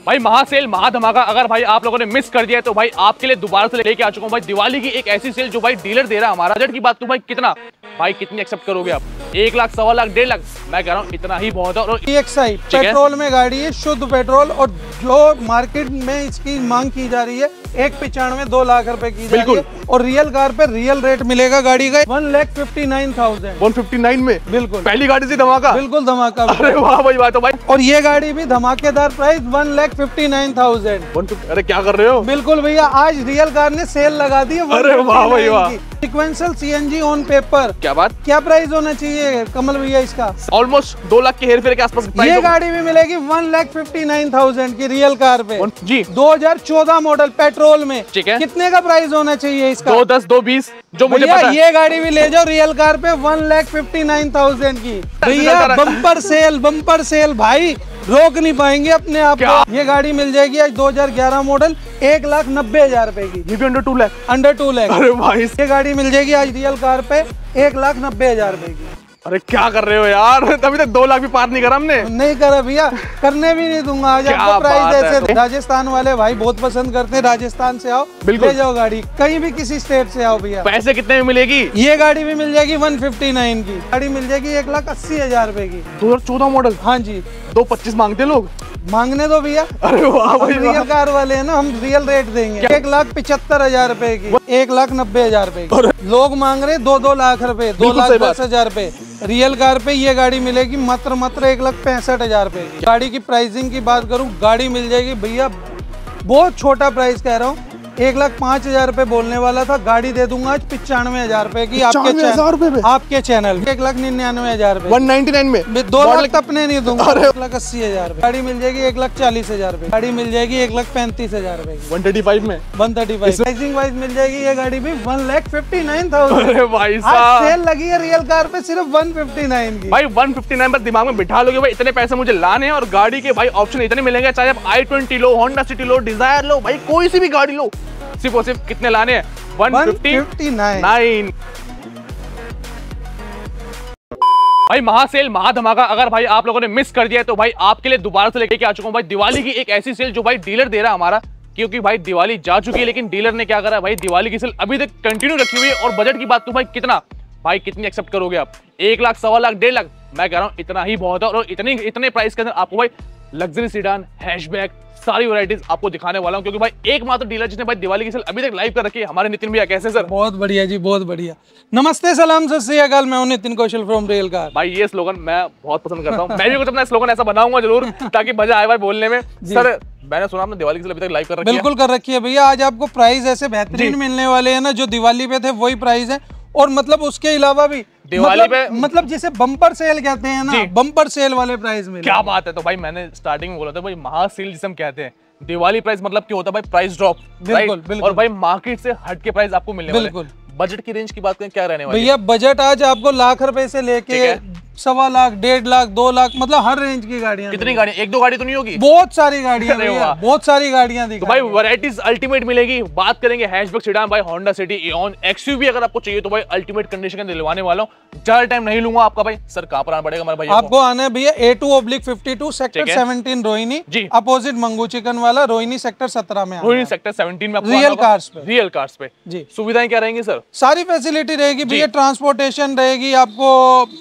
भाई महासेल महाधमाका अगर भाई आप लोगों ने मिस कर दिया है तो भाई आपके लिए दोबारा से लेके आ चुका हूँ भाई दिवाली की एक ऐसी सेल जो भाई डीलर दे रहा है हमारा। बजट की बात तो भाई कितना, भाई कितनी एक्सेप्ट करोगे आप? 1 लाख, 1.25 लाख, 1.5 लाख, मैं कह रहा हूँ इतना ही बहुत है। और EXI पेट्रोल में गाड़ी है, शुद्ध पेट्रोल, और जो मार्केट में इसकी मांग की जा रही है 1.95 2 लाख रुपए की जा रही है, और रियल कार पे रियल रेट मिलेगा गाड़ी का 1,59,000। 159 में बिल्कुल पहली गाड़ी से धमाका, बिल्कुल धमाका। अरे वाह भाई बात है भाई। और ये गाड़ी भी धमाकेदार प्राइस 1,59,000। अरे क्या कर रहे हो? बिल्कुल भैया, आज रियल कार ने सेल लगा दी है। अरे वाह भाई वाह। सीक्वेंशियल CNG ऑन पेपर, क्या बात, क्या प्राइस होना चाहिए कमल भैया इसका? ऑलमोस्ट 2 लाख के हेर फेर के आसपास प्राइस। ये गाड़ी भी मिलेगी 1,59,000 की रियल कार पे जी, 2014 मॉडल पेट्रोल में। ठीक है, कितने का प्राइस होना चाहिए इसका? 210 220 जो मुझे पता है। ये गाड़ी भी ले जाओ रियल कार पे 1,59,000 की। भैया बम्पर सेल भाई, रोक नहीं पाएंगे अपने आप को। ये गाड़ी मिल जाएगी आज 2011 मॉडल 1,90,000 रुपए की। ये भी अंडर 2 लाख, अंडर 2 लाख। अरे भाई ये गाड़ी मिल जाएगी आज रियल कार पे 1,90,000 रुपए की। अरे क्या कर रहे हो यार, तभी तक 2 लाख भी पार नहीं करा हमने। नहीं करा भैया, करने भी नहीं दूंगा आज आपको प्राइस ऐसे। राजस्थान वाले भाई बहुत पसंद करते हैं, राजस्थान से आओ ले जाओ गाड़ी, कहीं भी किसी स्टेट से आओ भैया। पैसे कितने में मिलेगी? ये गाड़ी भी मिल जाएगी 159 की। गाड़ी मिल जाएगी 1,80,000 रुपए की, 2014 मॉडल। हाँ जी, 225 मांगते लोग, मांगने दो भैया। अरे वाह भाई, रियल कार वाले हैं ना, हम रियल रेट देंगे। 1,75,000 रुपए की, 1,90,000 रुपए की। लोग मांग रहे 2-2 लाख रुपए, 2,10,000 रुपए। रियल कार पे ये गाड़ी मिलेगी मात्र 1,65,000 रुपए की। गाड़ी की प्राइसिंग की बात करूं, गाड़ी मिल जाएगी भैया, बहुत छोटा प्राइस कह रहा हूँ, 1,05,000 रुपए बोलने वाला था, गाड़ी दे दूंगा आज 95,000 रुपए की। आपके चैनल 1,99,000 रुपए, 199 में 2 लाख अपने नहीं दूंगा। 1,80,000 रुपए। गाड़ी मिल जाएगी 1,40,000 रुपए। गाड़ी मिल जाएगी 1,35,000 रुपए की। 135 में 135 प्राइसिंग वाइज मिल जाएगी ये गाड़ी भी 1,59,000। अरे भाई आज साहब, सेल लगी है रियल कार पे सिर्फ 159 की। भाई 159 बस दिमाग में बिठा लोगे भाई, इतने पैसे मुझे लाने हैं और गाड़ी के भाई ऑप्शन इतने मिलेंगे, चाहे आप i20 लो, होंडा सिटी लो, डिजायर लो, भाई कोई सी भी गाड़ी लो, सिर्फ और सिर्फ कितने लाने हैं? 159। भाई महासेल महाधमाका अगर भाई आप लोगों ने मिस कर दिया है तो भाई आपके लिए दोबारा से लेके आ चुका हूँ भाई दिवाली की एक ऐसी सेल जो भाई डीलर दे रहा है हमारा। क्योंकि भाई दिवाली जा चुकी है लेकिन डीलर ने क्या करा है भाई, दिवाली की सेल अभी तक कंटिन्यू रखी हुई है। और बजट की बात तो भाई कितना, भाई कितनी एक्सेप्ट करोगे आप? 1 लाख, 1.25 लाख, 1.5 लाख, मैं कह रहा हूँ इतना ही बहुत है। और इतने प्राइस के अंदर आपको भाई लग्जरी सीडान, हैचबैक, सारी वैरायटीज आपको दिखाने वाला हूं। क्योंकि भाई एकमात्र डीलर जिसने भाई दिवाली की सेल अभी तक लाइव कर रखी है, हमारे नितिन भैया। कैसे सर? बहुत बढ़िया जी, बहुत बढ़िया। नमस्ते, सलाम, सत श्री अकाल, मैं हूं Nitin Kaushal from Real Car. भाई ये स्लोगन मैं बहुत पसंद करता हूं, मैं भी कुछ अपना स्लोगन ऐसा बनाऊंगा जरूर ताकि मजा आए भाई बोलने में। सर मैंने सुना आपने दिवाली की सेल अभी तक लाइव कर रखी है। बिल्कुल कर रखी है भैया, आज आपको प्राइस ऐसे बेहतरीन मिलने वाले हैं ना, जो दिवाली पे थे वही प्राइस है। और मतलब उसके अलावा भी दिवाली पे मतलब जिसे बम्पर सेल कहते हैं ना, बम्पर सेल वाले प्राइस में। क्या बात है। तो भाई मैंने स्टार्टिंग में बोला था भाई महासेल जिसे हम कहते हैं, दिवाली प्राइस मतलब क्या होता है भाई? Price drop. बिल्कुल। और भाई मार्केट से हट के प्राइस आपको मिलने वाले। बजट की रेंज की बात करें क्या रहने वाली है भैया? बजट आज आपको लाख रुपए से लेके 1.25 लाख, 1.5 लाख, 2 लाख, मतलब हर रेंज की गाड़ियां। कितनी गाड़ियां? 1-2 गाड़ी तो नहीं होगी, बहुत सारी गाड़ियां, बहुत सारी गाड़ियां तो भाई वैरायटीज अल्टीमेट मिलेगी। बात करेंगे हैचबैक, सेडान, भाई होंडा सिटी, इओन, एक्सयूवी अगर आपको चाहिए तो भाई अल्टीमेट कंडीशन का दिलवाने वाला हूं। ज्यादा टाइम नहीं लूंगा आपका भाई। सर कहां पर आना पड़ेगा हमारे भाई? आपको आना है भैया A2/52 sector 17 Rohini, opposite Mangu chicken वाला, रोहिणी सेक्टर 17 में। रोहिणी सेक्टर 17 में रियल कार्स पे जी। सुविधाएं क्या रहेंगी सर? सारी फैसिलिटी रहेगी भैया, ट्रांसपोर्टेशन रहेगी, आपको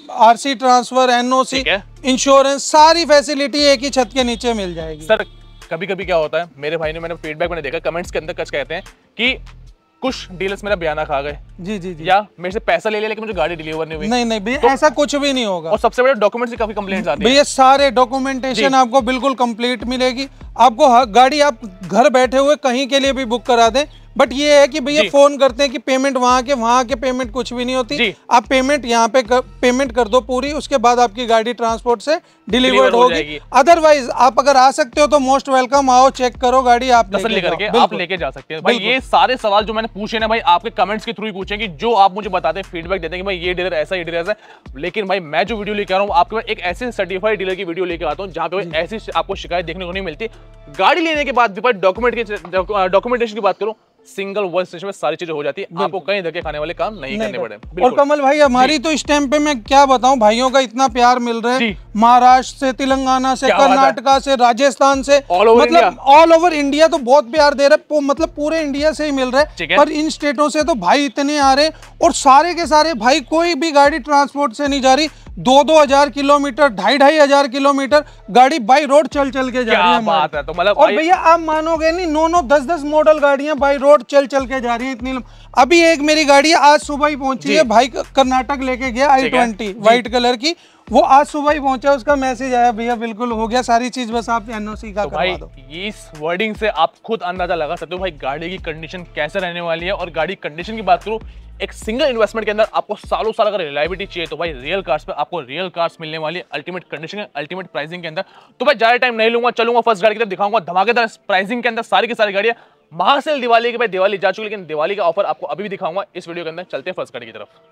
RC ट्रांसफर, NOC, इंश्योरेंस, सारी फैसिलिटी एक ही छत के नीचे मिल जाएगी। सर कभी कभी क्या होता है, मेरे भाई ने, मैंने फीडबैक मैंने देखा कमेंट्स के अंदर कुछ कहते हैं कि कुछ डीलर्स मेरा बयाना खा गए। जी, या मेरे से पैसा ले लिया लेकिन मुझे गाड़ी डिलीवर नहीं हुई। नहीं भैया, तो ऐसा कुछ भी नहीं होगा। और सबसे बड़े डॉक्यूमेंट्स की काफी कंप्लेंट्स आती है भैया, सारे डॉक्यूमेंटेशन आपको बिल्कुल कंप्लीट मिलेगी। आपको गाड़ी आप घर बैठे हुए कहीं के लिए भी बुक करा दें, बट ये है कि भैया फोन करते हैं कि पेमेंट वहाँ के पेमेंट कुछ भी नहीं होती। आप पेमेंट यहाँ पे पेमेंट कर दो पूरी, उसके बाद आपकी गाड़ी ट्रांसपोर्ट से डिलीवर्ड होगी। अदरवाइज आप अगर आ सकते हो तो मोस्ट वेलकम, आओ चेक करो गाड़ी, आप तसल्ली करके आप लेके जा सकते हैं। भाई ये सारे सवाल जो मैंने पूछे ना भाई, आपके कमेंट्स के थ्रू ही पूछे कि जो आप मुझे बताते हैं, फीडबैक देते हैं कि भाई ये डीलर ऐसा, ये डीलर ऐसा। लेकिन भाई मैं जो वीडियो लेके आ रहा हूँ आपके पास एक ऐसे सर्टिफाइड डीलर की वीडियो लेके आता हूँ जहाँ पे ऐसी आपको शिकायत देखने को नहीं मिलती। गाड़ी लेने के बाद भी डॉक्यूमेंटेशन की बात करूँ सिंगल वर्क स्टेशन में सारी चीजें हो जाती है, आपको कहीं धक्के खाने वाले काम नहीं करने पड़े। और कमल भाई हमारी तो इस टाइम पे मैं क्या बताऊं, भाइयों का इतना प्यार मिल रहा है, महाराष्ट्र से, तेलंगाना से, कर्नाटका से, राजस्थान से, मतलब ऑल ओवर इंडिया तो बहुत प्यार दे रहे हैं, मतलब पूरे इंडिया से ही मिल रहा है। पर इन स्टेटों से तो भाई इतने आ रहे और सारे के सारे भाई, कोई भी गाड़ी ट्रांसपोर्ट से नहीं जा रही, 2-2 हजार किलोमीटर, 2,500 किलोमीटर गाड़ी बाई रोड चल के जा रही है। बात है तो मतलब और भैया आप मानोगे नहीं, 9-9, 10-10 मॉडल गाड़ियां बाई रोड चल के जा रही है इतनी। अभी एक मेरी गाड़ी आज सुबह ही पहुंची है, भाई कर्नाटक लेके गया, i20 व्हाइट कलर की, वो आज सुबह ही पहुंचा, उसका मैसेज आया भैया बिल्कुल हो गया सारी चीज, बस आप एनओसी का करवा दो। इस वर्डिंग से आप खुद अंदाजा लगा सकते हो भाई गाड़ी की कंडीशन कैसे रहने वाली है। और गाड़ी कंडीशन की बात करूं, एक सिंगल इन्वेस्टमेंट के अंदर आपको सालों साल अगर रिलायबिलिटी चाहिए तो भाई रियल कार्स पे आपको रियल कार्स मिलने वाली है, अल्टीमेट कंडीशन, अल्टीमेट प्राइसिंग के अंदर। तो भाई ज्यादा टाइम नहीं लूंगा, चलूंगा फर्स्ट गाड़ी की तरफ, दिखाऊंगा धमाकेदार प्राइसिंग के अंदर सारी की सारी गाड़ियां। महासेल दिवाली के भाई दिवाली जा चुकी, लेकिन दिवाली का ऑफर आपको अभी भी दिखाऊंगा इस वीडियो के अंदर। चलते हैं फर्स्ट गाड़ी की तरफ।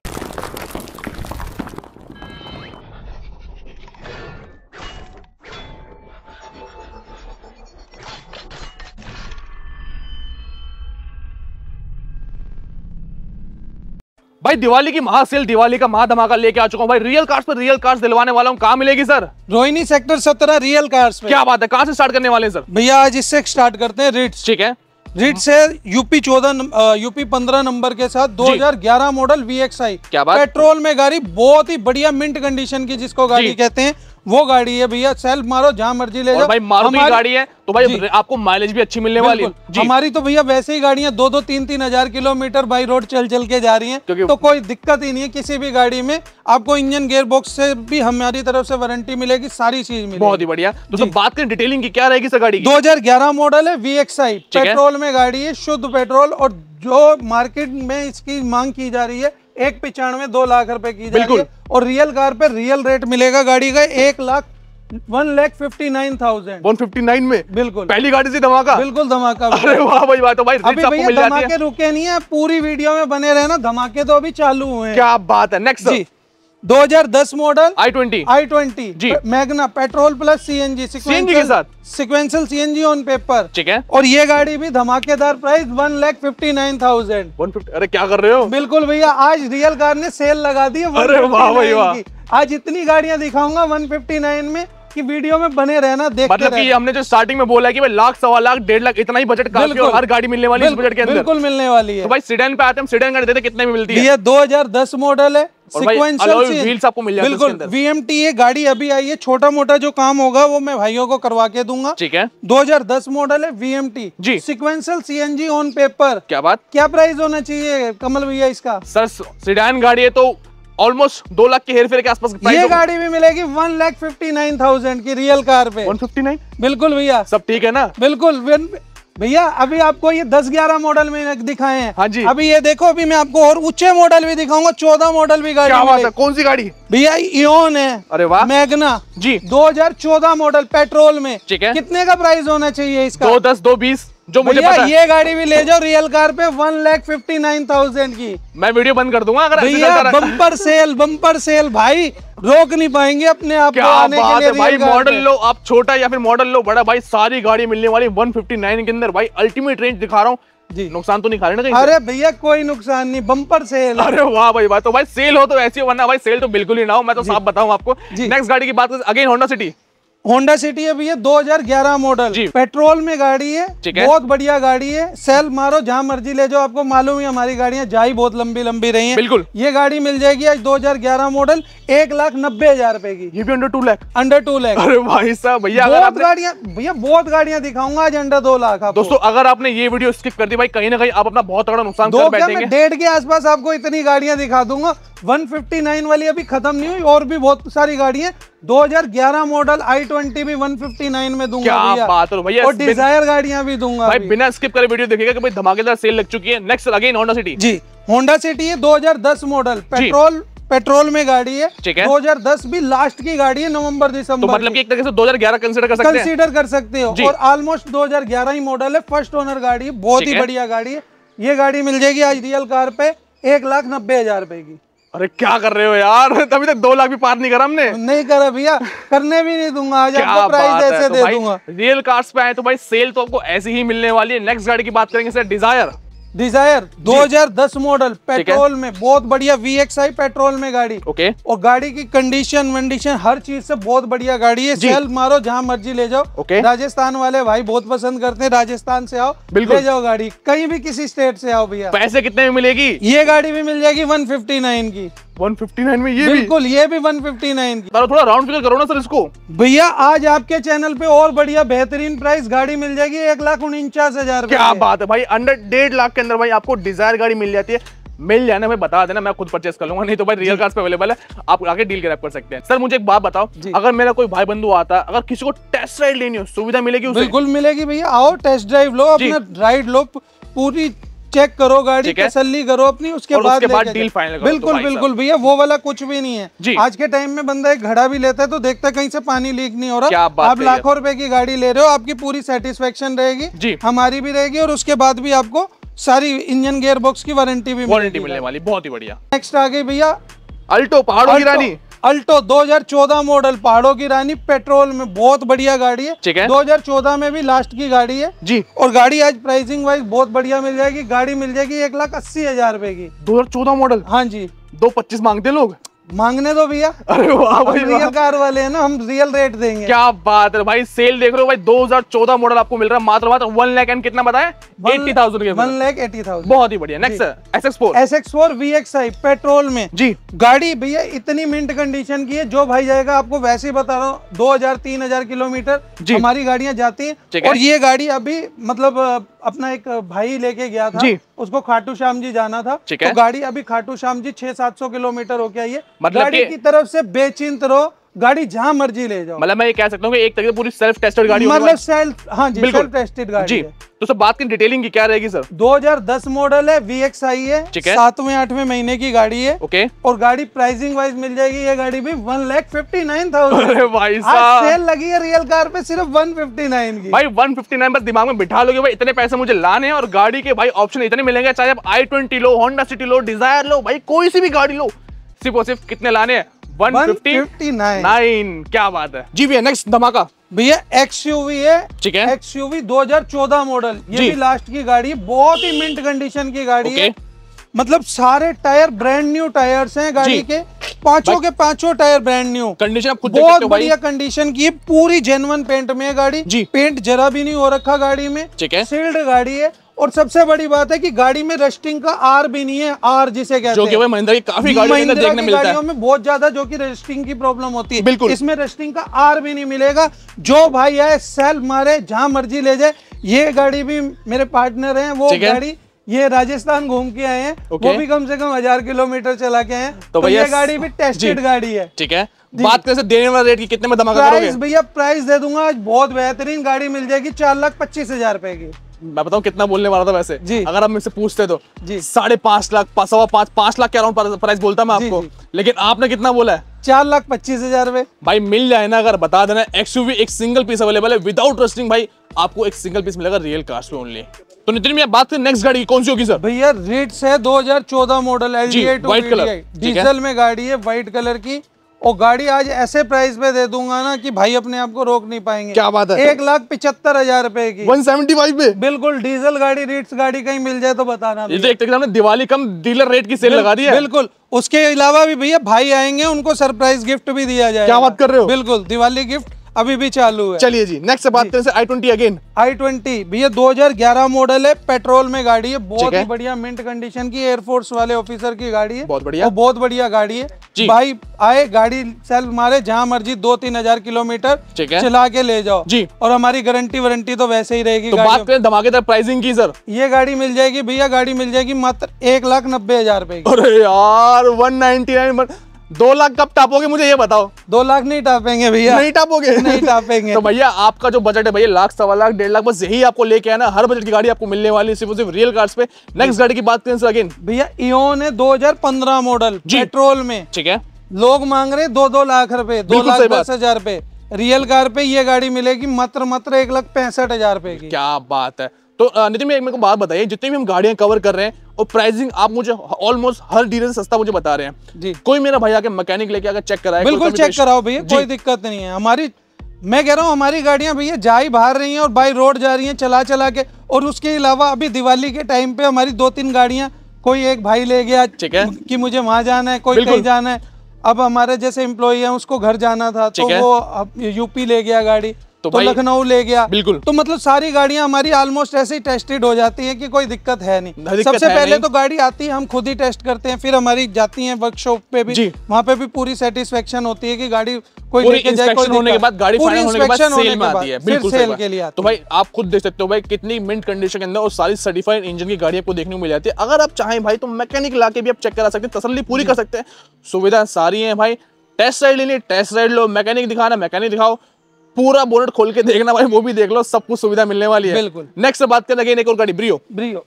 भाई दिवाली की महासेल, दिवाली का महाधमाका लेके आ चुका हूं भाई। रियल कार्स पर रियल कार्स दिलवाने वाला हूं। कहां मिलेगी sir? Rohini sector 17 real cars पे। क्या बात है, कहां से स्टार्ट करने वाले हैं सर? भैया आज इससे स्टार्ट करते हैं, रिट्स। ठीक है, रिट्स से यूपी 15 नंबर के साथ 2011 मॉडल VXI। क्या बात? पेट्रोल में गाड़ी, बहुत ही बढ़िया मिंट कंडीशन की जिसको गाड़ी कहते हैं, वो गाड़ी है भैया। सेल्फ मारो जहां मर्जी ले जाओ। भाई मारुति की गाड़ी है तो भाई आपको माइलेज भी अच्छी मिलने वाली है। हमारी तो भैया वैसे ही गाड़ियां 2-2, 3-3 हजार किलोमीटर बाई रोड चल के जा रही हैं, तो कोई दिक्कत ही नहीं है किसी भी गाड़ी में। आपको इंजन गियर बॉक्स से भी हमारी तरफ से वारंटी मिलेगी, सारी चीज मिलेगी। बहुत ही बढ़िया। तो बात करें डिटेलिंग की, क्या रहेगी सर गाड़ी की? 2011 मॉडल है VXI, पेट्रोल में गाड़ी है, शुद्ध पेट्रोल। और जो मार्केट में इसकी मांग की जा रही है 1,95, 2 लाख रुपए की जा रही है। और रियल कार पे रियल रेट मिलेगा गाड़ी का 1,59,000। 159 में बिल्कुल पहली गाड़ी से धमाका, बिल्कुल धमाका। अरे वाह भाई वाह। तो भाई अभी भैया धमाके रुके नहीं है, पूरी वीडियो में बने रहना, धमाके तो अभी चालू हुए हैं। क्या बात है। नेक्स्ट जी 2010 मॉडल i20 जी, मैग्ना, पेट्रोल प्लस CNG के साथ, सिक्वेंशियल CNG ऑन पेपर। ठीक है। और ये गाड़ी भी धमाकेदार प्राइस 1,59,000। 150। अरे क्या कर रहे हो? बिल्कुल भैया, आज रियल कार ने सेल लगा दी है। अरे वाह भाई वाह। आज इतनी गाड़ियां दिखाऊंगा 159 में कि वीडियो में बने रहना, देखते मतलब कि हमने जो स्टार्टिंग में बोला है कि भाई लाख, 1.25 लाख, 1.5 लाख इतना ही बजट काफी है और हर गाड़ी मिलने वाली है इस बजट के अंदर। बिल्कुल मिलने वाली है। तो भाई सीडेन पे आते हैं, सीडेन गाड़ी देते कितने में मिलती है? ये 2010 मॉडल है, सिक्वेंशियल व्हील्स आपको मिल जाएंगे बिल्कुल। VMT ये गाड़ी अभी आई है, छोटा मोटा जो काम होगा वो मैं भाइयों को करवा के दूंगा। ठीक है। 2010 मॉडल है VMT जी, सिक्वेंशियल CNG ऑन पेपर। क्या बात? क्या प्राइस होना चाहिए कमल भैया इसका? सर सीडेन गाड़ी है तो ऑलमोस्ट 2 लाख के हेरफेर के आसपास ये गाड़ी भी मिलेगी 1,59,000 की रियल कार पे। 159? बिल्कुल भैया, सब ठीक है ना? बिल्कुल भैया। अभी आपको ये 10-11 मॉडल में दिखाए हैं। हाँ जी। अभी ये देखो, अभी मैं आपको और ऊंचे मॉडल भी दिखाऊंगा, 14 मॉडल भी गाड़ी। क्या बात है, कौन सी गाड़ी भैया? इओन है। अरे वाह। मैग्ना जी, 2014 मॉडल पेट्रोल में। ठीक है। कितने का प्राइस होना चाहिए इसका? 210, 220 जो मुझे पता है। ये गाड़ी भी ले जाओ रियल कार पे 1,59,000 की। मैं वीडियो बंद कर दूंगा अगर भैया। बम्पर सेल भाई, रोक नहीं पाएंगे अपने आप को आने के लिए। भाई मॉडल लो आप छोटा या फिर मॉडल लो बड़ा, भाई सारी गाड़ी मिलने वाली 159 के अंदर। भाई अल्टीमेट रेंज दिखा रहा हूँ जी, नुकसान तो नहीं खा रहे ना कहीं? अरे भैया कोई नुकसान नहीं, बम्पर सेल। अरे वाह भाई वाह। तो भाई सेल हो तो ऐसी हो, वरना भाई सेल तो बिल्कुल ही ना हो, मैं तो साफ बताऊं आपको। नेक्स्ट गाड़ी की बात करें, अगेन होंडा सिटी है भैया, 2011 मॉडल, पेट्रोल में गाड़ी है, बहुत बढ़िया गाड़ी है। सेल मारो जहां मर्जी ले जाओ, आपको मालूम है हमारी गाड़ियां जाई बहुत लंबी लंबी रही हैं। बिल्कुल। ये गाड़ी मिल जाएगी आज 2011 मॉडल 1,90,000 रुपए की। ये भी अंडर 2 लाख? अंडर 2 लाख। अरे भाई साहब भैया, बहुत गाड़ियां दिखाऊंगा आज अंडर 2 लाख। दोस्तों अगर आपने ये वीडियो स्किप कर दी भाई, कहीं ना कहीं आप अपना बहुत बड़ा नुकसान कर बैठेंगे। 1.5 के आसपास आपको इतनी गाड़ियां दिखा दूंगा। 159 वाली अभी खत्म नहीं हुई, और भी बहुत सारी गाड़ियां। 2011 मॉडल i20 भी 159 में दूंगा। क्या बात है भैया। और डिजायर गाड़ियां भी दूंगा भाई, बिना स्किप करे वीडियो देखिएगा कि भाई धमाकेदार सेल लग चुकी है। Next again Honda City. जी, होंडा सिटी है 2010 मॉडल, पेट्रोल में गाड़ी है। 2010 भी लास्ट की गाड़ी है, नवंबर दिसंबर। तो मतलब कि एक तरह से 2011 कंसीडर कर सकते हो। और ऑलमोस्ट 2011 ही मॉडल है, फर्स्ट ओनर गाड़ी है, बहुत ही बढ़िया गाड़ी है। ये गाड़ी मिल जाएगी आज रियल कार पे 1,90,000 रुपए की। अरे क्या कर रहे हो यार, तभी तक 2 लाख भी पार नहीं करा हमने। नहीं करा भैया, करने भी नहीं दूंगा आज आपको, प्राइस ऐसे दे दूंगा। रियल कार्स पे आए तो भाई सेल तो आपको ऐसी ही मिलने वाली है। नेक्स्ट गाड़ी की बात करेंगे sir, Dzire. Dzire 2010 model petrol में, बहुत बढ़िया VXI पेट्रोल में गाड़ी। ओके। और गाड़ी की कंडीशन वंडीशन हर चीज से बहुत बढ़िया गाड़ी है। सेल मारो जहां मर्जी ले जाओ। ओके। राजस्थान वाले भाई बहुत पसंद करते हैं, राजस्थान से आओ ले जाओ गाड़ी, कहीं भी किसी स्टेट से आओ भैया। पैसे कितने में मिलेगी? ये गाड़ी भी मिल जाएगी 159 की। 159 में ये बिल्कुल, ये भी 159 की। थोड़ा राउंड फिगर करो ना सर इसको। भैया आज आपके चैनल पे और बढ़िया बेहतरीन प्राइस, गाड़ी मिल जाएगी 1,49,000। क्या बात है भाई, अंडर 1.5 लाख के अंदर भाई आपको डिजायर गाड़ी मिल जाती है। मिल जाए ना भाई बता देना, मैं खुद परचेस कर लूंगा, नहीं तो भाई रियल कार्स पे अवेलेबल है, आप आगे डील कर सकते हैं। सर मुझे एक बात बताओ, अगर मेरा कोई भाई बंधु आता है, अगर किसी को टेस्ट राइड लेनी हो, सुविधा मिलेगी उसे? बिल्कुल मिलेगी भैया, आओ टेस्ट ड्राइव लो, अपना राइड लो, पूरी चेक करो गाड़ी, तसल्ली करो अपनी, उसके बाद डील फाइनल करो। बिल्कुल बिल्कुल भैया, वो वाला कुछ भी नहीं है। आज के टाइम में बंदा एक घड़ा भी लेता है तो देखता है कहीं से पानी लीक नहीं हो रहा। आप लाखों रुपए की गाड़ी ले रहे हो, आपकी पूरी सेटिस्फेक्शन रहेगी, हमारी भी रहेगी, और उसके बाद भी आपको सारी इंजन गियर बॉक्स की वारंटी भी मिलने वाली। बहुत ही बढ़िया। नेक्स्ट आ गई भैया अल्टो, पहाड़ों की रानी। अल्टो 2014 मॉडल, पहाड़ों की रानी, पेट्रोल में, बहुत बढ़िया गाड़ी है। 2014 में भी लास्ट की गाड़ी है जी। और गाड़ी आज प्राइसिंग वाइज बहुत बढ़िया मिल जाएगी। गाड़ी मिल जाएगी 1,80,000 रुपए की। 2014 मॉडल। हाँ जी। 225 मांगते लोग, मांगने दो भैया। अरे वाह भाई, रियल कार वाले हैं ना, हम रियल रेट देंगे। क्या बात है भाई, सेल देख रहे हो भाई, 2014 मॉडल आपको मिल रहा है मात्र 1 लाख एंड कितना बताया? 80,000 के। 1,80,000। बहुत ही बढ़िया। नेक्स्ट SX4 VXI पेट्रोल में जी। गाड़ी भैया इतनी मिंट कंडीशन की है, जो भाई जाएगा आपको वैसे ही बता रहा हूँ, 2,000-3,000 किलोमीटर हमारी गाड़ियां जाती हैं। और ये गाड़ी अभी मतलब अपना एक भाई लेके गया था, उसको खाटू श्याम जी जाना था, तो गाड़ी अभी खाटू श्याम जी 600-700 किलोमीटर होके आई है। मतलब गाड़ी की तरफ से बेचिंत रहो, गाड़ी जहां मर्जी ले जाओ। मतलब मैं ये कह सकता हूँ कि एक तरीके से पूरी सेल्फ टेस्टेड गाड़ी, मतलब सेल्फ, हाँ जी, सेल्फ टेस्टेड गाड़ी जी। तो सर बात की डिटेलिंग की क्या रहेगी सर? 2010 मॉडल है, VXI है, 7वें-8वें महीने की गाड़ी है। ओके। और गाड़ी प्राइसिंग वाइज मिल जाएगी, ये गाड़ी भी 1,59,000। अरे भाई साहब, आज सेल लगी है रियल कार पे सिर्फ 159 की। भाई 159 बस दिमाग में बिठा लोगे भाई, इतने पैसे मुझे लाने हैं और गाड़ी के भाई ऑप्शन इतने मिलेंगे, चाहे आप i20 लो, होंडा सिटी लो, डिजायर लो, भाई कोई सी भी गाड़ी लो, सिर्फ और सिर्फ कितने लाने हैं? 159। क्या बात है जी भैया। नेक्स्ट धमाका भैया XUV है, ठीक है, XUV 2014 मॉडल, ये भी लास्ट की गाड़ी है, बहुत ही मिंट कंडीशन की गाड़ी है। मतलब सारे टायर ब्रांड न्यू टायर्स हैं गाड़ी के, पांचों के पांचों टायर ब्रांड न्यू कंडीशन, आप खुद देख सकते हो, बहुत बढ़िया कंडीशन की है, पूरी जेन्युइन पेंट में है गाड़ी जी। पेंट जरा भी नहीं हो रखा गाड़ी में, ठीक है, सील्ड गाड़ी है। और सबसे बड़ी बात है कि गाड़ी में रस्टिंग का आर भी नहीं है, आर जिसे कहते हैं, जो कि महिंद्रा की काफी गाड़ियों में देखने मिलता है, गाड़ियों में बहुत ज्यादा जो कि रस्टिंग की प्रॉब्लम होती है, बिल्कुल इसमें रस्टिंग का आर भी नहीं मिलेगा। जो भाई आए सेल्फ मारे जहां मर्जी ले जाए। ये गाड़ी भी मेरे पार्टनर हैं, वो गाड़ी ये राजस्थान घूम के आए हैं, वो भी कम से कम 1000 किलोमीटर चला के हैं, तो ये गाड़ी भी टेस्टेड गाड़ी है, ठीक है। बात कैसे देने वाला रेट की, कितने में धमाका करोगे? भैया प्राइस दे दूंगा आज, बहुत बेहतरीन गाड़ी मिल जाएगी 4,25,000 रुपए की। मैं बताऊं कितना बोलने वाला था वैसे जी, अगर आप मुझसे पूछते तो जी 5.5 लाख, 5.5 लाख के अराउंड प्राइस बोलता मैं आपको, लेकिन आपने कितना बोला है? 4,25,000 रुपए। भाई मिल जाए ना, अगर बता देना। XUV एक सिंगल पीस अवेलेबल है विदाउट रस्टिंग, भाई आपको एक सिंगल पीस मिलेगा रियल कार्स पे ओनली। तो नितिन में बात करें नेक्स्ट गाड़ी कौन सी होगी सर? भैया रिट्स है 2014 मॉडल, व्हाइट कलर, डीजल में गाड़ी है, व्हाइट कलर की। और गाड़ी आज ऐसे प्राइस पे दे दूंगा ना कि भाई अपने आप को रोक नहीं पाएंगे। क्या बात है? 1,75,000 रुपए की 175 पे, बिल्कुल डीजल गाड़ी, रिट्स गाड़ी कहीं मिल जाए तो बताना। ये तो एक तरीके से दिवाली कम डीलर रेट की सेल लगा दी है। बिल्कुल, उसके अलावा भी भैया भाई आएंगे, उनको सरप्राइज गिफ्ट भी दिया जाएगा। क्या बात कर रहे हो? बिल्कुल, दिवाली गिफ्ट अभी भी चालू है। चलिए जी नेक्स्ट से बात करें i20 अगेन। i20 भैया 2011 मॉडल है, पेट्रोल में गाड़ी है, बहुत ही बढ़िया मिंट कंडीशन की, एयरफोर्स वाले ऑफिसर की गाड़ी है, बहुत बढ़िया, बहुत बढ़िया गाड़ी है। भाई आए गाड़ी सेल्फ मारे जहां मर्जी 2-3 हजार किलोमीटर चला के ले जाओ जी। और हमारी गारंटी वारंटी तो वैसे ही रहेगी। तो बात करें धमाकेदार प्राइसिंग की सर, ये गाड़ी मिल जाएगी भैया, गाड़ी मिल जाएगी मात्र 1,90,000 रुपए की। अरे यार 199, 2 लाख कब टापोगे मुझे ये बताओ? 2 लाख नहीं टापेंगे भैया, नहीं टापोगे? नहीं टापेंगे। तो भैया आपका जो बजट है भैया, लाख, 1.25 लाख, 1.5 लाख, बस यही आपको लेके आना, हर बजट की गाड़ी आपको मिलने वाली है सिर्फ रियल कार्स पे। नेक्स्ट गाड़ी की बात करें अगेन भैया, इओन है 2015 मॉडल, पेट्रोल में, ठीक है। लोग मांग रहे 2-2 लाख रुपए, 2,10,000 रुपए। रियल कार पे ये गाड़ी मिलेगी मात्र 1,65,000 रुपए की। क्या बात है। तो नितिन मेरे को बात बताइए, जितनी भी हम गाड़ियां कवर कर रहे हैं और प्राइसिंग आप मुझे ऑलमोस्ट हर डीलर से सस्ता मुझे बता रहे हैं जी। कोई मेरा भाई आके मैकेनिक लेके आकर चेक कराए? बिल्कुल चेक कराओ भैया, कोई दिक्कत नहीं है। हमारी मैं कह रहा हूँ हमारी गाड़ियां भैया जा ही बाहर रही हैं और बाई रोड जा रही हैं चला के। और उसके अलावा अभी दिवाली के टाइम पे हमारी 2-3 गाड़ियां कोई एक भाई ले गया कि मुझे वहां जाना है, कोई कहीं जाना है। अब हमारे जैसे एम्प्लॉई है उसको घर जाना था तो वो यूपी ले गया गाड़ी, तो लखनऊ ले गया। बिल्कुल। तो मतलब सारी गाड़ियां हमारी ऑलमोस्ट ऐसे ही टेस्टेड हो जाती हैं कि कोई दिक्कत है नहीं। सबसे पहले तो गाड़ी आती है हम खुद ही टेस्ट करते हैं, फिर हमारी जाती है वर्कशॉप पे भी, वहाँ पे भी पूरी सेटिस्फेक्शन होती है कि गाड़ी कोई लेके जाए, कोई होने के बाद गाड़ी फाइनल होने के बाद सेल में आती है। बिल्कुल सेल के लिए। तो भाई आप खुद देख सकते हो भाई कितनी मिंट कंडीशन के अंदर और सारी सर्टिफाइड इंजन की गाड़ी आपको देखने को मिल जाती है। अगर आप चाहें भाई तो मैकेनिक लाके भी आप चेक करा सकते हैं, तसल्ली पूरी कर सकते हैं। सुविधा सारी है भाई। टेस्ट राइड लेनी टेस्ट राइड लो, मैकेनिक दिखाना मैकेनिक दिखाओ, पूरा बोनट खोल के देखना भाई वो भी देख लो, सब कुछ सुविधा मिलने वाली है। बिल्कुल। नेक्स्ट बात करें अगेन एक और गाड़ी ब्रियो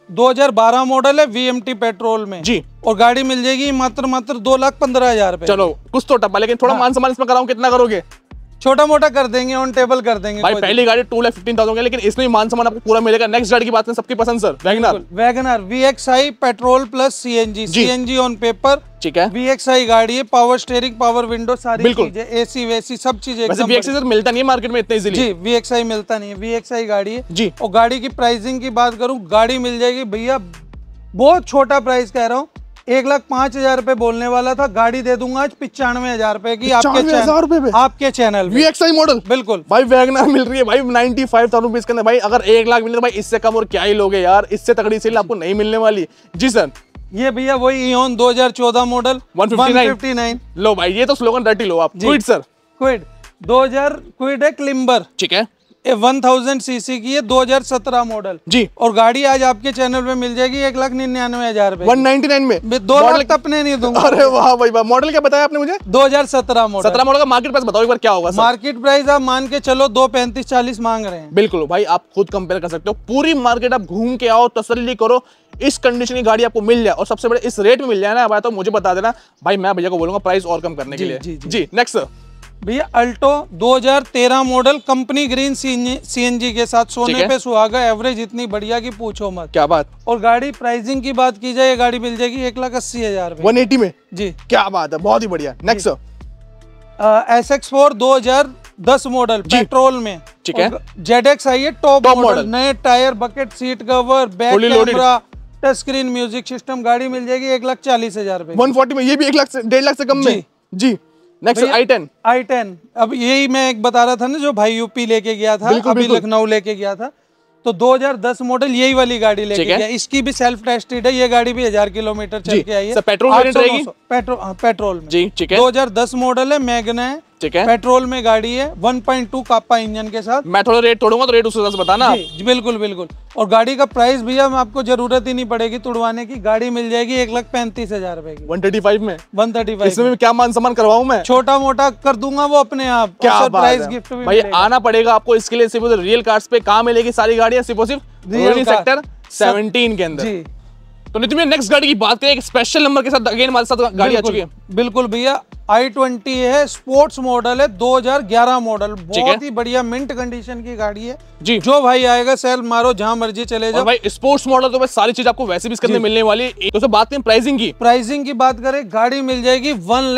2012 मॉडल है, VMT पेट्रोल में जी, और गाड़ी मिल जाएगी मात्र 2,15,000 रुपए। चलो कुछ तो टप्पा, लेकिन थोड़ा मान सम्मान इसमें कराऊं, कितना करोगे? छोटा मोटा कर देंगे, ऑन टेबल कर देंगे भाई। पहली गाड़ी 2,15,000 है, लेकिन इसमें मान सम्मान आपको पूरा मिलेगा। नेक्स्ट गाड़ी की बात करें सबकी पसंद sir, WagonR VXI petrol plus CNG on paper, ठीक है। VXI गाड़ी है, पावर स्टीयरिंग, पावर विंडो, सारी चीजें, AC वेसी सब चीजें। वैसे VXI सर मिलता नहीं है मार्केट में इतने इजीली। जी VXI मिलता नहीं है, VXI गाड़ी है जी। और गाड़ी की प्राइसिंग की बात करूं, गाड़ी मिल जाएगी भैया, बहुत छोटा प्राइस कह रहा हूँ, 1,05,000 रुपए बोलने वाला था, गाड़ी दे दूंगा आज 95,000 रुपए की आपके चैनल VXI मॉडल। बिल्कुल भाई, वैगनर मिल रही है भाई 95,000 रुपीज के अंदर। भाई अगर 1 लाख मिले तो भाई इससे कम और क्या ही लोगे यार, इससे तगड़ी सेल आपको नहीं मिलने वाली। जी सर। ये भैया वही इओन 2014 मॉडल 159। लो भाई ये तो स्लोगन डर्टी लो आप। क्विड सर, क्विड 2000 क्विड है क्लिम्बर, ठीक है, 1000 सीसी की है, 2017 मॉडल जी। और गाड़ी आज आपके चैनल पे मिल जाएगी 1,99,000 रुपए, 199 में। 2 लाख तक अपने नहीं दूंगा। अरे वाह भाई वाह। मॉडल क्या बताया आपने मुझे? 2017 मॉडल। 17 मॉडल का मार्केट प्राइस बताओ एक बार, क्या होगा सर? मार्केट प्राइस आप मान के चलो 2,35,40 मांग रहे हैं। बिल्कुल भाई, आप खुद कंपेयर कर सकते हो, पूरी मार्केट आप घूम के आओ, तसल्ली करो, इस कंडीशन की गाड़ी आपको मिल जाए और सबसे बड़े इस रेट में मिल जाए ना, तो मुझे बता देना भाई, मैं भैया को बोलूंगा प्राइस और कम करने के लिए। जी नेक्स्ट भैया Alto 2013 model company green CNG के साथ, सोने पे सुहागा, एवरेज इतनी बढ़िया की पूछो मत। क्या बात। और गाड़ी प्राइसिंग की बात की जाए, ये गाड़ी मिल जाएगी 1,80,000 180 में जी। क्या बात है, बहुत ही बढ़िया। नेक्स्ट SX4 2010 मॉडल पेट्रोल में, ठीक है। ZX आई है टॉप मॉडल, नए tyre, bucket seat cover, back camera, touch screen, music system. गाड़ी मिल जाएगी 1,40,000 रुपए। 140 में, ये भी 1,00,000 1.5 लाख से कम में जी। Next I10। अब यही मैं एक बता रहा था ना, जो भाई यूपी लेके गया था, अभी लखनऊ लेके गया था, तो 2010 मॉडल यही वाली गाड़ी लेके गया। इसकी भी सेल्फ टेस्टेड है, ये गाड़ी भी 1000 किलोमीटर चल के आई है। पेट्रोल वेरिएंट रहेगी, पेट्रोल में जी, ठीक है। 2010 मॉडल है, मैग्ना है, ठीक है, पेट्रोल में गाड़ी है, 1.2 कापा इंजन के साथ। मैं थोड़ा रेट तोड़ूंगा तो रेट उस हिसाब से बताना जी। बिल्कुल बिल्कुल। और गाड़ी का प्राइस भैया आपको जरूरत ही नहीं पड़ेगी तुड़वाने की, गाड़ी मिल जाएगी 1,35,000 रुपए की। 135 में, 135। इसमें क्या मान सम्मान करवाऊं मैं? छोटा मोटा कर दूंगा वो अपने आप। क्या सरप्राइज गिफ्ट भी भाई आना पड़ेगा आपको इसके लिए। सिर्फ रियल कार्स पे कहाँ मिलेगी सारी गाड़ियां? सिर्फ रियल सेक्टर 17 के अंदर जी। तो नितिन भैया नेक्स्ट गाड़ी की बात करें, एक स्पेशल नंबर के साथ अगेन हमारे साथ गाड़ी आ चुकी है। बिल्कुल भैया, i20 है, स्पोर्ट्स मॉडल है, 2011 मॉडल, बहुत ही बढ़िया मिंट कंडीशन की गाड़ी है जी। जो भाई आएगा सेल मारो, जहां मर्जी चले जाओ। भाई स्पोर्ट्स मॉडल तो भाई सारी चीज आपको वैसे भी इसके अंदर मिलने वाली है। तो बात करें प्राइसिंग की बात करें, गाड़ी मिल जाएगी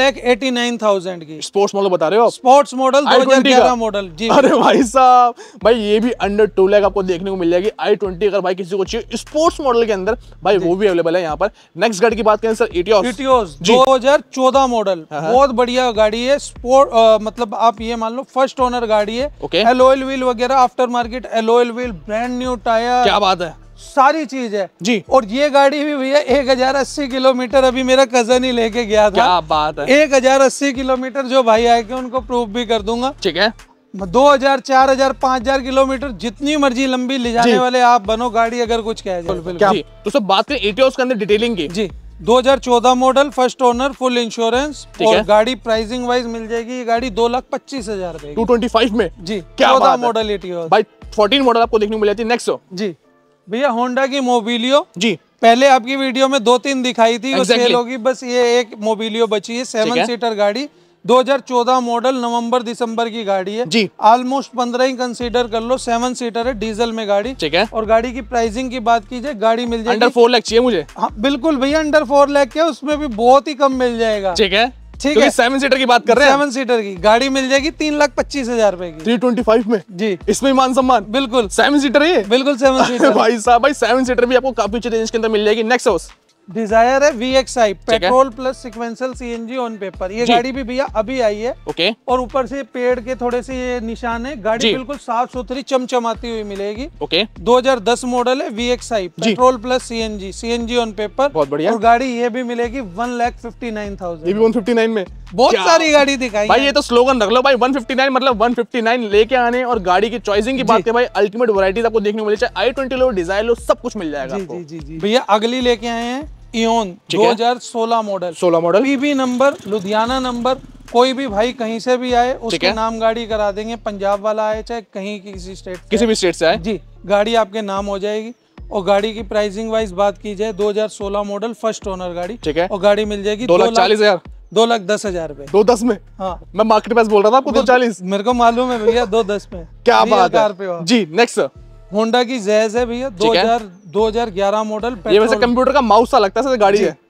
1,89,000 की। स्पोर्ट्स मॉडल बता रहे हो? स्पोर्ट्स मॉडल 2011 मॉडल जी। अरे भाई साहब, भाई ये भी अंडर 2 लाख आपको देखने को मिल जाएगी i20। अगर भाई किसी को चाहिए स्पोर्ट्स मॉडल के अंदर, भाई वो भी अवेलेबल है यहाँ पर। नेक्स्ट गाड़ी की बात करें सर, इटियोस 2014 मॉडल, बहुत बढ़िया गाड़ी है। स्पोर्ट मतलब आप ये मान लो फर्स्ट ओनर गाड़ी है, एलॉय व्हील वगैरह, after market alloy wheel, brand new tyre, क्या बात है, सारी चीज है जी। और ये गाड़ी भी भैया 1080 किलोमीटर अभी मेरा कजन ही लेके गया था। क्या बात है, 1080 किलोमीटर जो भाई आएंगे उनको प्रूफ भी कर दूंगा, ठीक है। 2000, 4000, 5000 किलोमीटर जितनी मर्जी लंबी ले जाने वाले आप बनो, गाड़ी अगर कुछ कह जाए। तो सब बात करें इटियोस के अंदर डिटेलिंग की जी। 2014 model, first owner, full insurance, और गाड़ी प्राइसिंग वाइज मिल जाएगी ये गाड़ी 2,25,000 रुपए, 225 में जी। क्या 14 मॉडल इटियोस भाई, 14 मॉडल आपको देखने को मिल जाती है। नेक्स्ट जी भैया, होंडा की मोबिलियो जी। पहले आपकी वीडियो में 2-3 दिखाई थी, वो सेल होगी, बस ये एक मोबिलियो बची है, 7 सीटर गाड़ी, 2014 मॉडल, नवंबर दिसंबर की गाड़ी है जी। ऑलमोस्ट 15 ही कंसीडर कर लो, 7 सीटर है, डीजल में गाड़ी, ठीक है। और गाड़ी की प्राइसिंग की बात की जाए, गाड़ी मिल जाएगी अंडर 4 लाख चाहिए मुझे। हाँ बिल्कुल भैया, अंडर 4 लाख क्या, उसमें भी बहुत ही कम मिल जाएगा, ठीक है। ठीक है, 7 सीटर की बात कर रहे हैं, 7 सीटर की गाड़ी मिल जाएगी 3,25,000 रुपए की, 325 में जी। इसमें मान सम्मान, बिल्कुल 7 सीटर है, बिल्कुल 7 सीटर भाई साहब, भाई 7 सीटर भी आपको काफी अच्छे रेंज के अंदर मिल जाएगी। नेक्स्ट हाउस डिजायर है VXI, petrol plus sequential CNG on paper. ये गाड़ी भी भैया अभी आई है, ओके, और ऊपर से पेड़ के थोड़े से ये निशान है, गाड़ी बिल्कुल साफ सुथरी चमचमाती हुई मिलेगी, ओके। 2010 मॉडल है VXI, petrol plus CNG on paper, बहुत बढ़िया। और गाड़ी ये भी मिलेगी 1,59,000, ये भी 159 में, बहुत सारी गाड़ी दिखाई भाई। ये तो स्लोगन रख लो भाई, 159 मतलब 159 लेके आने। और गाड़ी की चॉइसिंग की बात करें भाई, अल्टीमेट वैरायटीज आपको देखने को मिले, चाहे i20 लो, डिजायर लो, सब कुछ मिल जाएगा आपको। जी। भैया अगली लेके आए हैं Eon 2016 model, PB number, Ludhiana number. कोई भी भाई कहीं से भी आए उसके नाम गाड़ी करा देंगे, पंजाब वाला आए चाहे कहीं किसी स्टेट, किसी भी स्टेट से आए जी, गाड़ी आपके नाम हो जाएगी। और गाड़ी की प्राइसिंग वाइज बात की जाए, 2016 मॉडल, फर्स्ट ओनर गाड़ी, ठीक है, और गाड़ी मिल जाएगी 2,40,000, 2,10,000 रुपए, 2,10 में। हाँ, मैं मार्केट प्राइस बोल रहा था आपको 2,40, मेरे को मालूम है भैया 2,10 में। क्या बात है जी। नेक्स्ट होंडा की जैज है भैया, 2011 मॉडल, ये वैसे कंप्यूटर का माउस सा लगता है गाड़ी है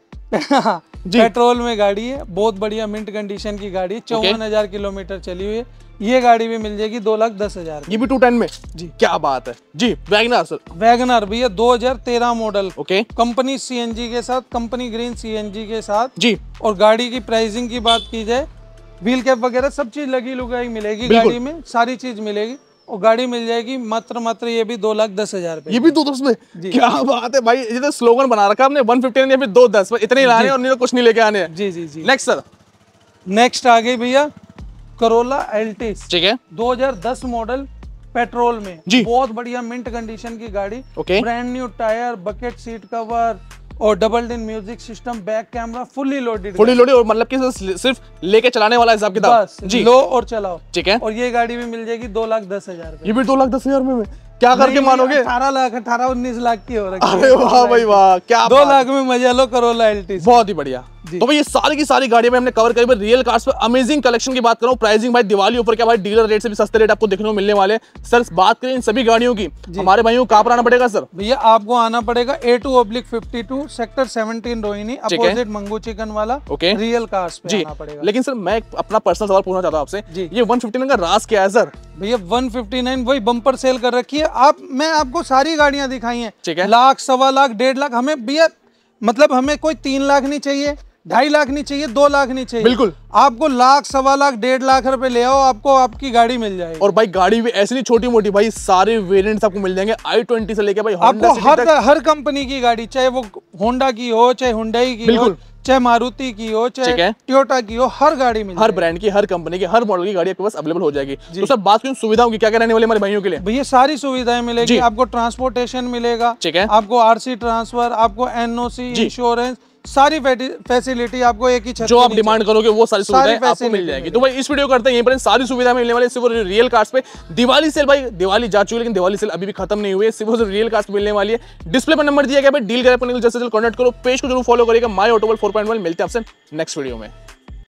जी। पेट्रोल में गाड़ी है, बहुत बढ़िया मिंट कंडीशन की गाड़ी है, 54,000 किलोमीटर चली हुई है। ये गाड़ी भी मिल जाएगी 2,10,000, ये भी 210 में जी। क्या बात है जी। वैगनर सर, वैगनर भैया 2013 मॉडल, ओके, कंपनी CNG के साथ, कंपनी ग्रीन CNG के साथ जी। और गाड़ी की प्राइसिंग की बात की जाए, व्हील कैप वगैरह सब चीज लगी लुगाई मिलेगी गाड़ी में, सारी चीज मिलेगी। और गाड़ी मिल जाएगी मात्र ये भी 2,10,000 रुपए, ये भी 2,10 में। क्या बात है भाई, ये तो स्लोगन बना रखा आपने, 159 या फिर 2,10 में, इतने लाने और नहीं तो कुछ नहीं लेके आने। जी। नेक्स्ट सर, नेक्स्ट आ गई भैया करोला एल्टिस, ठीक है, 2010 मॉडल, पेट्रोल में जी। बहुत बढ़िया मिंट कंडीशन की गाड़ी, okay, brand new tyre, bucket seat cover और double din music system, back camera, fully loaded, और मतलब कि सिर्फ लेके चलाने वाला हिसाब किताब जी, लो और चलाओ, ठीक है। और ये गाड़ी भी मिल जाएगी 2,10,000, ये भी 2,10,000 में क्या करके मानोगे, 18 लाख 18-19 लाख की हो रही है। अरे वाह भाई वाह, क्या 2 लाख में मजा लो करोला एल्टिस, बहुत ही बढ़िया। तो भाई ये सारी की सारी गाड़ियां हमने कवर करी। रियल कार्स पे अमेजिंग कलेक्शन की बात करूं, प्राइसिंग भाई दिवाली ऊपर क्या भाई, डीलर रेट से भी सस्ते रेट आपको देखने को मिलने वाले। सर बात करें इन सभी गाड़ियों की, हमारे भाइयों को कहां पर आना पड़ेगा सर? भैया आपको आना पड़ेगा A2/52 sector 17 Rohini, opposite Mangu chicken वाला, ओके, रियल कार्स पे आना पड़ेगा। लेकिन सर मैं अपना पर्सनल सवाल पूछना चाहता हूं आपसे, ये 159 का राज क्या है सर? भैया 159 वही बम्पर सेल कर रखी है। मैं आपको सारी गाड़ियां दिखाई हैं, ठीक है, लाख, 1.25 लाख, 1.5 लाख, हमें भैया मतलब हमें कोई 3 लाख नहीं चाहिए, 2.5 लाख नहीं चाहिए, 2 लाख नहीं चाहिए, बिल्कुल आपको लाख, 1.25 लाख, 1.5 लाख रुपए ले आओ, आपको आपकी गाड़ी मिल जाएगी। और भाई गाड़ी भी ऐसी नहीं छोटी मोटी, भाई सारे वेरिएंट्स आपको मिल जाएंगे, i20 से लेके भाई आपको हर कंपनी की गाड़ी, चाहे वो होंडा की हो, चाहे हुंडई की हो, चाहे मारुति की हो, चाहे टोयोटा की हो, हर गाड़ी में, हर ब्रांड की, हर कंपनी की, हर मॉडल की गाड़ी आपके पास अवेलेबल हो जाएगी। तो सर बात करें सुविधाओं की, क्या क्या रहने वाले हमारे भाइयों के लिए? भैया सारी सुविधाएं मिलेगी, आपको ट्रांसपोर्टेशन मिलेगा, ठीक है, आपको RC ट्रांसफर, आपको NOC, इंश्योरेंस, सारी फैसिलिटी आपको एक ही छत जो आप डिमांड करोगे वो सारी सुविधाएं आपको मिल जाएगी। तो भाई इस वीडियो करते हैं यहीं पर, सारी सुविधाएं मिलने वाली सिर्फ रियल कार्स पे। दिवाली सेल भाई, दिवाली जा चुकी है लेकिन दिवाली सेल अभी भी खत्म नहीं हुई है, सिर्फ रियल कार्स पे मिलने वाली है। डिस्प्ले पर नंबर दिया गया है, डील करें, जल्द से जल्द कॉन्टैक्ट करो, पेज को जरूर फॉलो करिएगा। माय ऑटोमोबाइल 4.1 मिलते हैं आपसे नेक्स्ट वीडियो में।